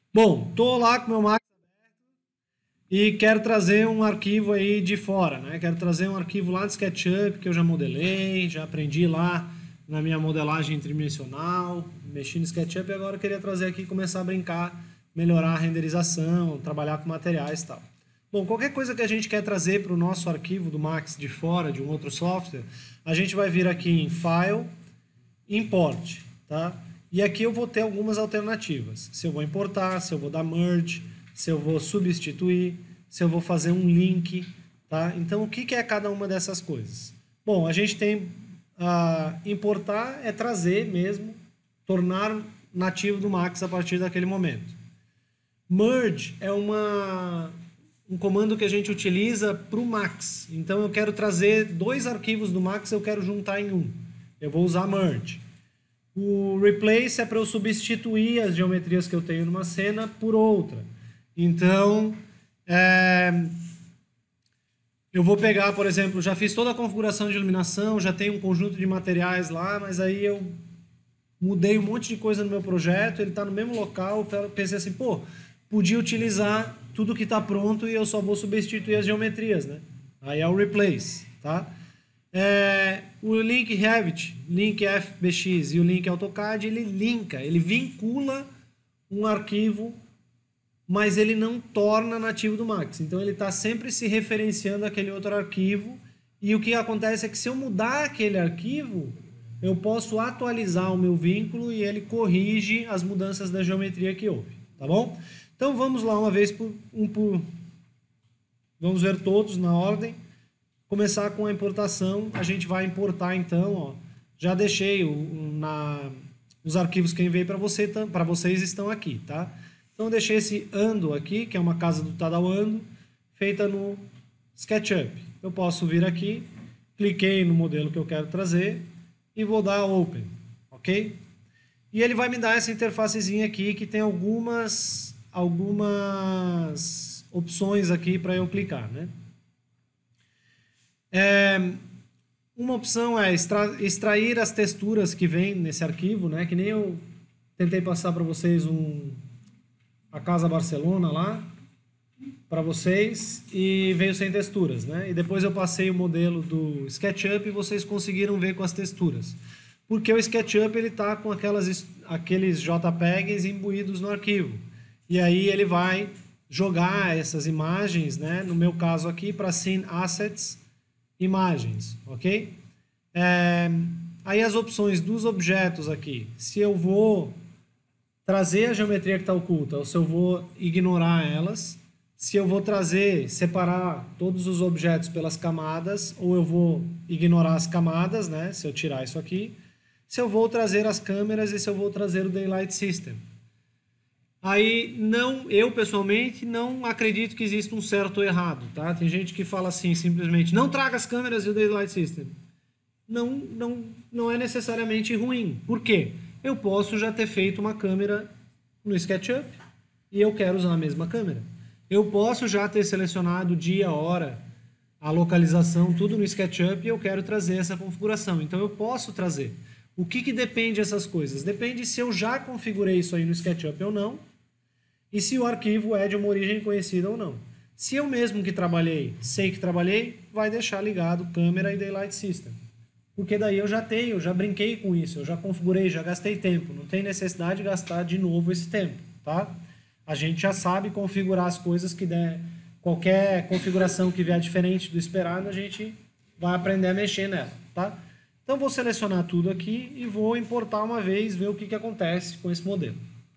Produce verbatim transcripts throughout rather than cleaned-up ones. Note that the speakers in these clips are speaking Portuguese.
Bom, tô lá com o meu Max e quero trazer um arquivo aí de fora, né? Quero trazer um arquivo lá do SketchUp que eu já modelei, já aprendi lá na minha modelagem tridimensional, mexi no SketchUp e agora eu queria trazer aqui e começar a brincar, melhorar a renderização, trabalhar com materiais e tal. Bom, qualquer coisa que a gente quer trazer para o nosso arquivo do Max de fora, de um outro software, a gente vai vir aqui em File, Import, tá? E aqui eu vou ter algumas alternativas. Se eu vou importar, se eu vou dar merge, se eu vou substituir, se eu vou fazer um link, tá? Então, o que é cada uma dessas coisas? Bom, a gente tem uh, importar é trazer mesmo, tornar nativo do Max a partir daquele momento. Merge é uma, um comando que a gente utiliza para o Max. Então, eu quero trazer dois arquivos do Max, eu quero juntar em um. Eu vou usar merge. O replace é para eu substituir as geometrias que eu tenho numa cena por outra. Então, é, eu vou pegar, por exemplo, já fiz toda a configuração de iluminação, já tenho um conjunto de materiais lá, mas aí eu mudei um monte de coisa no meu projeto, ele está no mesmo local, eu pensei assim, pô, podia utilizar tudo que está pronto e eu só vou substituir as geometrias, né? Aí é o replace, tá? É, o link Revit, link F B X e o link AutoCAD, ele linka, ele vincula um arquivo, mas ele não torna nativo do Max. Então ele está sempre se referenciando àquele outro arquivo e o que acontece é que se eu mudar aquele arquivo, eu posso atualizar o meu vínculo e ele corrige as mudanças da geometria que houve, tá bom? Então vamos lá uma vez por um por... Vamos ver todos na ordem. Começar com a importação, a gente vai importar então, ó, já deixei o, na, os arquivos que eu enviei para você, para vocês estão aqui, tá? Então eu deixei esse Ando aqui, que é uma casa do Tadao Ando, feita no SketchUp. Eu posso vir aqui, cliquei no modelo que eu quero trazer e vou dar Open, ok? E ele vai me dar essa interfacezinha aqui que tem algumas, algumas opções aqui para eu clicar, né? É, uma opção é extra, extrair as texturas que vem nesse arquivo, né? Que nem eu tentei passar para vocês um, a Casa Barcelona lá, para vocês, e veio sem texturas, né? E depois eu passei o modelo do SketchUp e vocês conseguiram ver com as texturas. Porque o SketchUp ele está com aquelas, aqueles JPEGs imbuídos no arquivo. E aí ele vai jogar essas imagens, né? No meu caso aqui, para Scene Assets, imagens, ok? É, aí as opções dos objetos aqui, se eu vou trazer a geometria que está oculta ou se eu vou ignorar elas, se eu vou trazer, separar todos os objetos pelas camadas ou eu vou ignorar as camadas, né? Se eu tirar isso aqui, se eu vou trazer as câmeras e se eu vou trazer o Daylight System. Aí, não, eu pessoalmente não acredito que exista um certo ou errado, tá? Tem gente que fala assim, simplesmente, não traga as câmeras e o Daylight System. Não, não, não é necessariamente ruim. Por quê? Eu posso já ter feito uma câmera no SketchUp e eu quero usar a mesma câmera. Eu posso já ter selecionado o dia, a hora, a localização, tudo no SketchUp e eu quero trazer essa configuração. Então, eu posso trazer. O que, que depende dessas coisas? Depende se eu já configurei isso aí no SketchUp ou não, e se o arquivo é de uma origem conhecida ou não. Se eu mesmo que trabalhei, sei que trabalhei, vai deixar ligado câmera e Daylight System. Porque daí eu já tenho, eu já brinquei com isso, eu já configurei, já gastei tempo. Não tem necessidade de gastar de novo esse tempo, tá? A gente já sabe configurar as coisas que der... Qualquer configuração que vier diferente do esperado, a gente vai aprender a mexer nela, tá? Então vou selecionar tudo aqui e vou importar uma vez, ver o que, que acontece com esse modelo.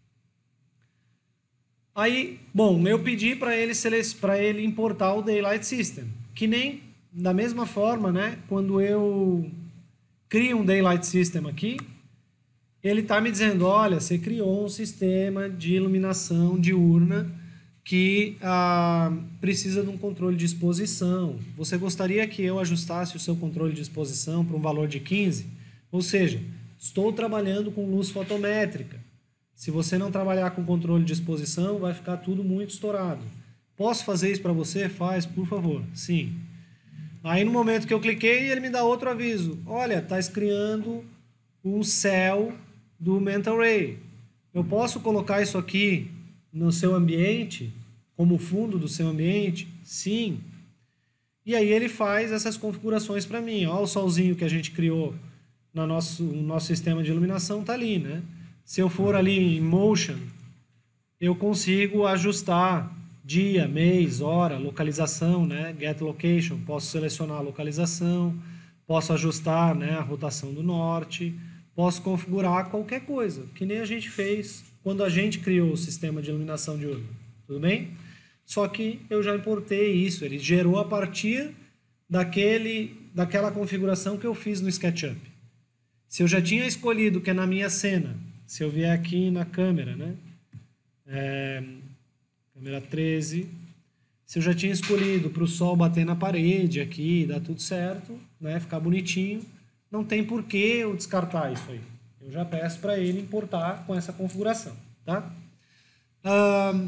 Aí, bom, eu pedi para ele, para ele importar o Daylight System, que nem da mesma forma, né? Quando eu crio um Daylight System aqui, ele está me dizendo, olha, você criou um sistema de iluminação diurna que ah, precisa de um controle de exposição. Você gostaria que eu ajustasse o seu controle de exposição para um valor de quinze? Ou seja, estou trabalhando com luz fotométrica. Se você não trabalhar com controle de exposição, vai ficar tudo muito estourado. Posso fazer isso para você? Faz, por favor. Sim. Aí no momento que eu cliquei, ele me dá outro aviso. Olha, está criando um céu do Mental Ray. Eu posso colocar isso aqui no seu ambiente, como fundo do seu ambiente? Sim. E aí ele faz essas configurações para mim. Olha o solzinho que a gente criou no nosso, no nosso sistema de iluminação, está ali, né? Se eu for ali em Motion, eu consigo ajustar dia, mês, hora, localização, né? Get Location, posso selecionar a localização, posso ajustar, né, a rotação do norte, posso configurar qualquer coisa, que nem a gente fez quando a gente criou o sistema de iluminação diurna. Tudo bem? Só que eu já importei isso, ele gerou a partir daquele, daquela configuração que eu fiz no SketchUp. Se eu já tinha escolhido que é na minha cena, se eu vier aqui na câmera, né? É, câmera treze, se eu já tinha escolhido para o sol bater na parede aqui, dar tudo certo, né? Ficar bonitinho, não tem por que eu descartar isso aí. Eu já peço para ele importar com essa configuração, tá? Ah,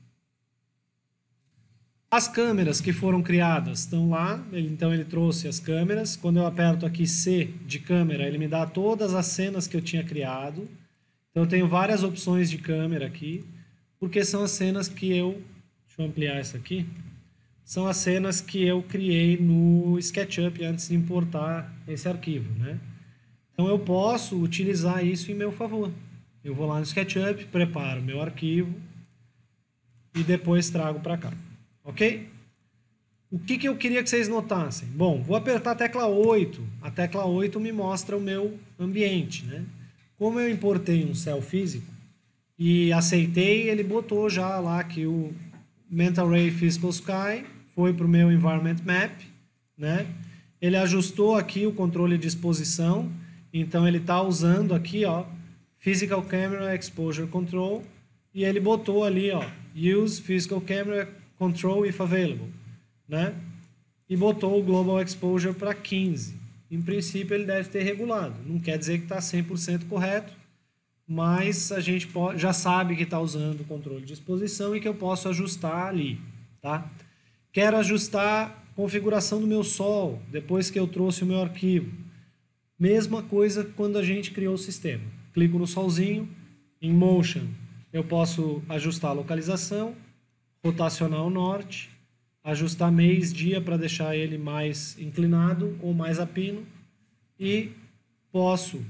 as câmeras que foram criadas estão lá, ele, então ele trouxe as câmeras. Quando eu aperto aqui C de câmera, ele me dá todas as cenas que eu tinha criado. Então eu tenho várias opções de câmera aqui, porque são as cenas que eu... Deixa eu ampliar essa aqui. São as cenas que eu criei no SketchUp antes de importar esse arquivo, né? Então eu posso utilizar isso em meu favor. Eu vou lá no SketchUp, preparo meu arquivo e depois trago para cá. Ok? O que, que eu queria que vocês notassem? Bom, vou apertar a tecla oito. A tecla oito me mostra o meu ambiente, né? Como eu importei um céu físico e aceitei, ele botou já lá que o Mental Ray Physical Sky foi para o meu Environment Map, né? Ele ajustou aqui o controle de exposição, então ele está usando aqui, ó, Physical Camera Exposure Control, e ele botou ali, ó, Use Physical Camera Control if available, né? E botou o Global Exposure para quinze. Em princípio ele deve ter regulado, não quer dizer que está cem por cento correto, mas a gente pode, já sabe que está usando o controle de exposição e que eu posso ajustar ali, tá? Quero ajustar a configuração do meu sol, depois que eu trouxe o meu arquivo. Mesma coisa quando a gente criou o sistema. Clico no solzinho, em Motion, eu posso ajustar a localização, rotacionar o norte, ajustar mês, dia para deixar ele mais inclinado ou mais a pino e posso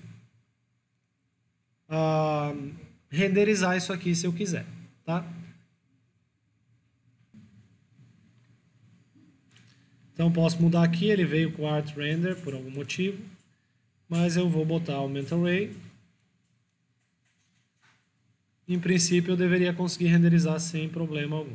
ah, renderizar isso aqui se eu quiser, tá? Então posso mudar aqui, ele veio com Art Render por algum motivo, mas eu vou botar o Mental Ray. Em princípio eu deveria conseguir renderizar sem problema algum.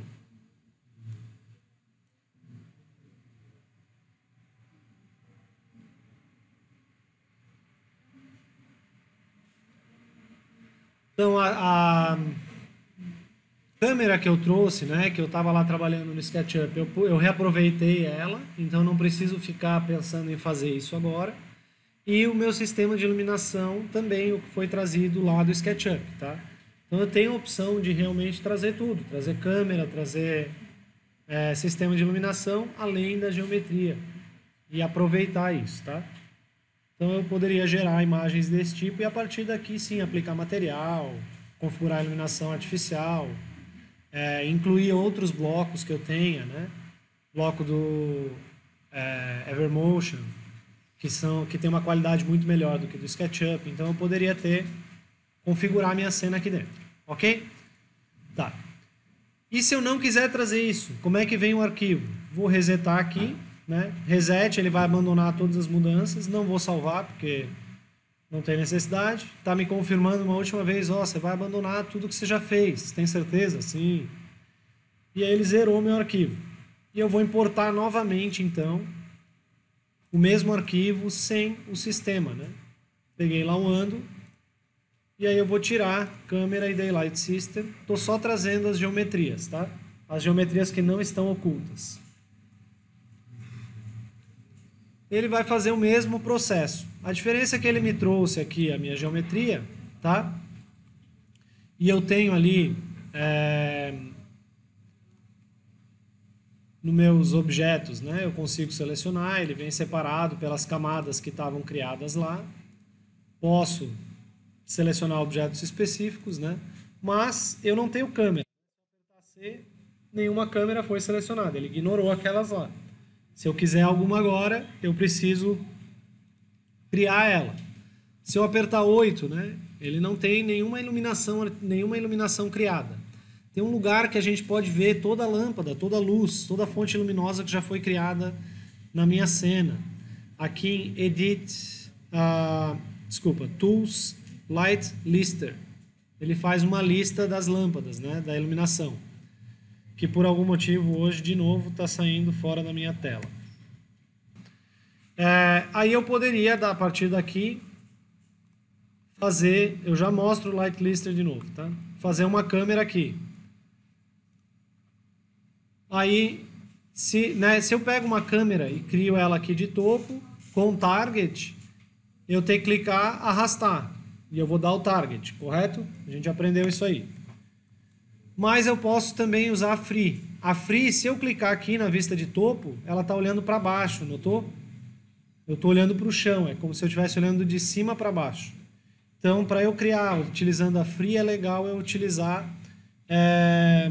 Então a, a câmera que eu trouxe, né, que eu estava lá trabalhando no SketchUp, eu, eu reaproveitei ela, então não preciso ficar pensando em fazer isso agora. E o meu sistema de iluminação também foi trazido lá do SketchUp, tá? Então eu tenho a opção de realmente trazer tudo, trazer câmera, trazer é, sistema de iluminação, além da geometria, e aproveitar isso, tá? Então eu poderia gerar imagens desse tipo e a partir daqui sim aplicar material, configurar a iluminação artificial, é, incluir outros blocos que eu tenha, né? Bloco do é, Evermotion, que, são, que tem uma qualidade muito melhor do que do SketchUp, então eu poderia ter, configurar a minha cena aqui dentro, ok? Tá. E se eu não quiser trazer isso, como é que vem o arquivo? Vou resetar aqui, né? Reset, ele vai abandonar todas as mudanças, não vou salvar porque não tem necessidade. Está me confirmando uma última vez, ó, você vai abandonar tudo que você já fez, tem certeza? Sim. E aí ele zerou meu arquivo. E eu vou importar novamente, então, o mesmo arquivo sem o sistema, né? Peguei lá um ando, e aí eu vou tirar câmera e Daylight System. Estou só trazendo as geometrias, tá? As geometrias que não estão ocultas. Ele vai fazer o mesmo processo. A diferença é que ele me trouxe aqui a minha geometria, tá? E eu tenho ali é, nos meus objetos, né? Eu consigo selecionar, ele vem separado pelas camadas que estavam criadas lá. Posso selecionar objetos específicos, né? Mas eu não tenho câmera. C, nenhuma câmera foi selecionada, ele ignorou aquelas lá. Se eu quiser alguma agora, eu preciso criar ela. Se eu apertar oito, né, ele não tem nenhuma iluminação, nenhuma iluminação criada. Tem um lugar que a gente pode ver toda a lâmpada, toda a luz, toda a fonte luminosa que já foi criada na minha cena. Aqui em Edit, uh, desculpa, Tools, Light Lister. Ele faz uma lista das lâmpadas, né, da iluminação, que por algum motivo hoje, de novo, está saindo fora da minha tela. É, aí eu poderia, a partir daqui, fazer, eu já mostro o Light Lister de novo, tá? Fazer uma câmera aqui. Aí, se, né, se eu pego uma câmera e crio ela aqui de topo, com target, eu tenho que clicar, arrastar, e eu vou dar o target, correto? A gente aprendeu isso aí. Mas eu posso também usar a Free. A Free, se eu clicar aqui na vista de topo, ela está olhando para baixo, notou? Eu estou olhando para o chão, é como se eu estivesse olhando de cima para baixo. Então, para eu criar, utilizando a Free, é legal eu utilizar é,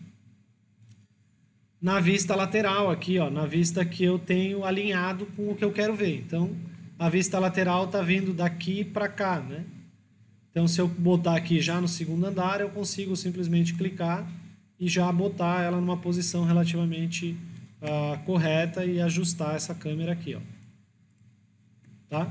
na vista lateral aqui, ó, na vista que eu tenho alinhado com o que eu quero ver. Então, a vista lateral está vindo daqui para cá, né? Então, se eu botar aqui já no segundo andar, eu consigo simplesmente clicar e já botar ela numa posição relativamente uh, correta e ajustar essa câmera aqui, ó. Tá?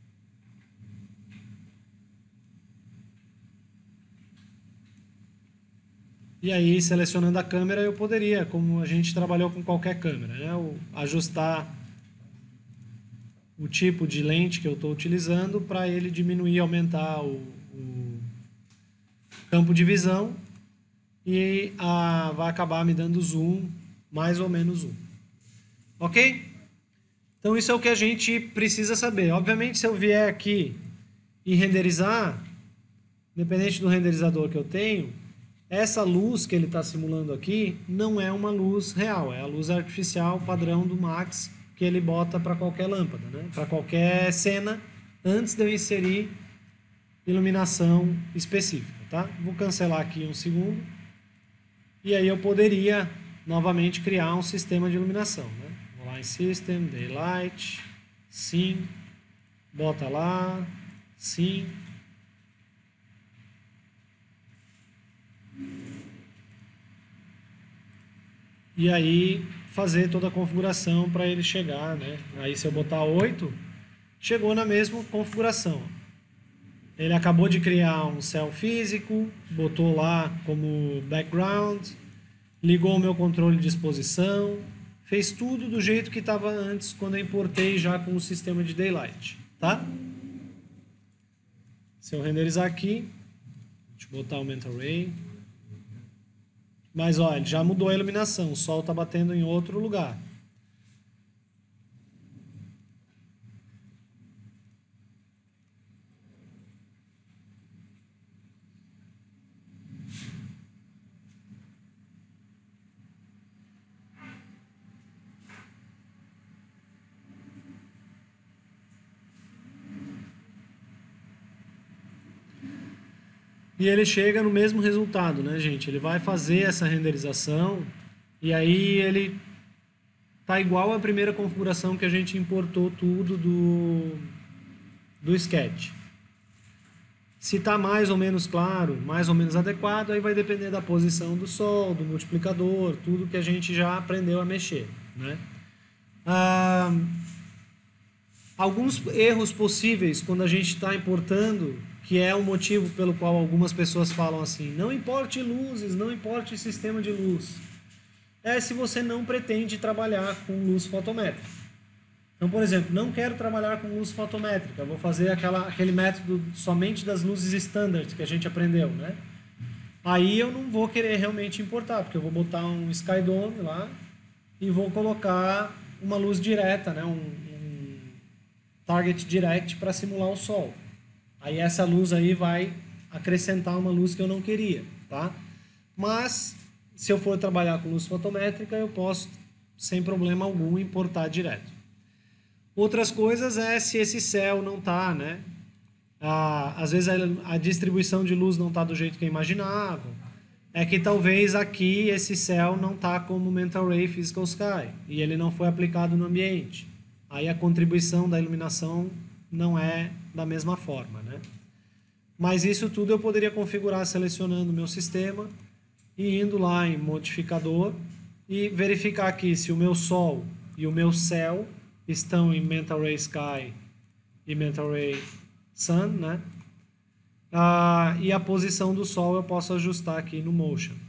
E aí, selecionando a câmera, eu poderia, como a gente trabalhou com qualquer câmera, né, o, ajustar o tipo de lente que eu estou utilizando para ele diminuir, aumentar o, o campo de visão e a, vai acabar me dando zoom, mais ou menos zoom. Ok? Então isso é o que a gente precisa saber. Obviamente, se eu vier aqui e renderizar, independente do renderizador que eu tenho, essa luz que ele está simulando aqui não é uma luz real, é a luz artificial padrão do Max que ele bota para qualquer lâmpada, né? Para qualquer cena, antes de eu inserir iluminação específica, tá? Vou cancelar aqui um segundo e aí eu poderia novamente criar um sistema de iluminação, né? Vou lá em System, Daylight, Sim, bota lá, Sim. E aí fazer toda a configuração para ele chegar, né? Aí se eu botar oito, chegou na mesma configuração. Ele acabou de criar um céu físico, botou lá como background, ligou o meu controle de exposição, fez tudo do jeito que estava antes quando eu importei já com o sistema de Daylight, tá? Se eu renderizar aqui, deixa eu botar o Mental Ray. Mas olha, já mudou a iluminação, o sol está batendo em outro lugar. E ele chega no mesmo resultado, né, gente? Ele vai fazer essa renderização e aí ele tá igual à primeira configuração que a gente importou tudo do, do Sketch. Se está mais ou menos claro, mais ou menos adequado, aí vai depender da posição do sol, do multiplicador, tudo que a gente já aprendeu a mexer, né? Ah, alguns erros possíveis quando a gente está importando, que é o motivo pelo qual algumas pessoas falam assim, não importe luzes, não importe sistema de luz, é se você não pretende trabalhar com luz fotométrica. Então, por exemplo, não quero trabalhar com luz fotométrica, vou fazer aquela, aquele método somente das luzes standard que a gente aprendeu, né? Aí eu não vou querer realmente importar, porque eu vou botar um Skydome lá e vou colocar uma luz direta, né? um, um target direct para simular o sol. Aí essa luz aí vai acrescentar uma luz que eu não queria, tá? Mas se eu for trabalhar com luz fotométrica, eu posso, sem problema algum, importar direto. Outras coisas é se esse céu não está, né? Ah, às vezes a, a distribuição de luz não está do jeito que eu imaginava. é que talvez aqui esse céu não está como Mental Ray Physical Sky e ele não foi aplicado no ambiente. Aí a contribuição da iluminação não é da mesma forma, né? Mas isso tudo eu poderia configurar selecionando o meu sistema e indo lá em modificador e verificar aqui se o meu Sol e o meu céu estão em Mental Ray Sky e Mental Ray Sun, né? Ah, e a posição do Sol eu posso ajustar aqui no Motion.